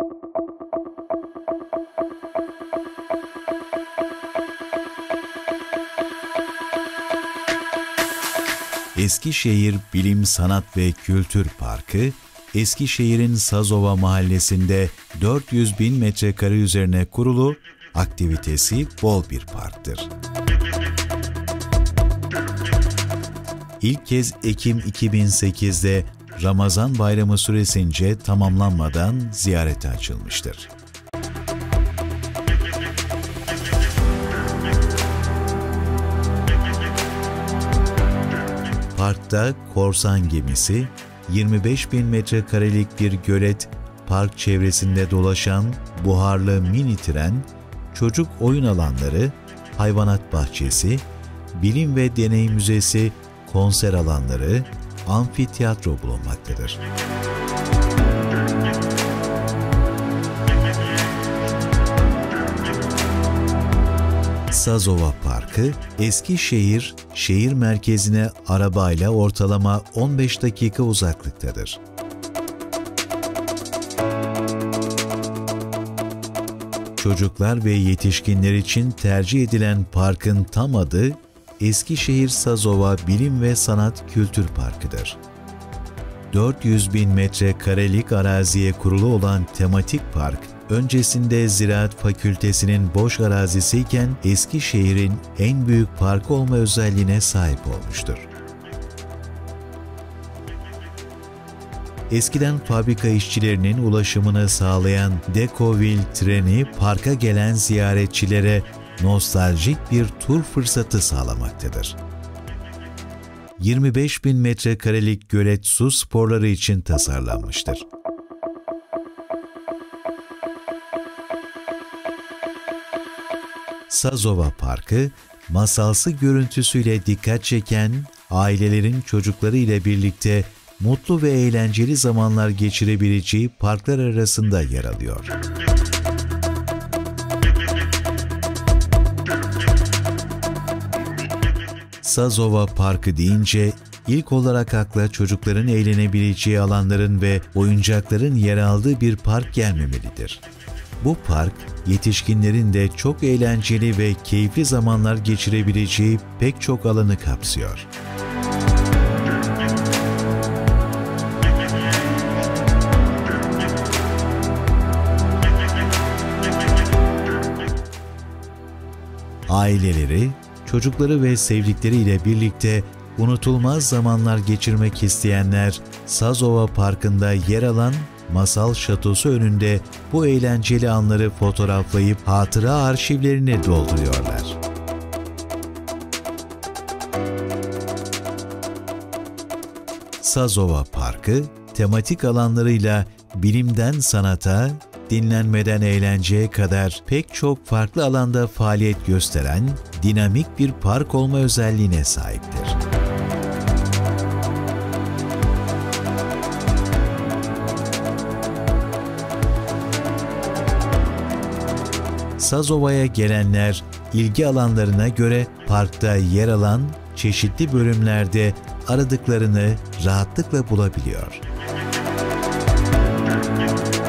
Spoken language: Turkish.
Eskişehir Bilim, Sanat ve Kültür Parkı, Eskişehir'in Sazova mahallesinde 400.000 metrekare üzerine kurulu, aktivitesi bol bir parktır. İlk kez Ekim 2008'de Ramazan Bayramı süresince tamamlanmadan ziyarete açılmıştır. Parkta korsan gemisi, 25.000 metrekarelik bir gölet, park çevresinde dolaşan buharlı mini tren, çocuk oyun alanları, hayvanat bahçesi, bilim ve deney müzesi, konser alanları, amfiteyatro bulunmaktadır. Sazova Parkı, Eskişehir, şehir merkezine arabayla ortalama 15 dakika uzaklıktadır. Çocuklar ve yetişkinler için tercih edilen parkın tam adı Eskişehir Sazova Bilim ve Sanat Kültür Parkı'dır. 400.000 metrekarelik araziye kurulu olan tematik park, öncesinde Ziraat Fakültesi'nin boş arazisiyken Eskişehir'in en büyük park olma özelliğine sahip olmuştur. Eskiden fabrika işçilerinin ulaşımını sağlayan Dekovil treni parka gelen ziyaretçilere nostaljik bir tur fırsatı sağlamaktadır. 25.000 metrekarelik gölet su sporları için tasarlanmıştır. Sazova Parkı, masalsı görüntüsüyle dikkat çeken, ailelerin çocukları ile birlikte mutlu ve eğlenceli zamanlar geçirebileceği parklar arasında yer alıyor. Sazova Parkı deyince ilk olarak akla çocukların eğlenebileceği alanların ve oyuncakların yer aldığı bir park gelmemelidir. Bu park, yetişkinlerin de çok eğlenceli ve keyifli zamanlar geçirebileceği pek çok alanı kapsıyor. Aileleri, çocukları ve sevdikleriyle birlikte unutulmaz zamanlar geçirmek isteyenler, Sazova Parkı'nda yer alan Masal Şatosu önünde bu eğlenceli anları fotoğraflayıp hatıra arşivlerini dolduruyorlar. Sazova Parkı, tematik alanlarıyla bilimden sanata, dinlenmeden eğlenceye kadar pek çok farklı alanda faaliyet gösteren dinamik bir park olma özelliğine sahiptir. Sazova'ya gelenler ilgi alanlarına göre parkta yer alan çeşitli bölümlerde aradıklarını rahatlıkla bulabiliyor.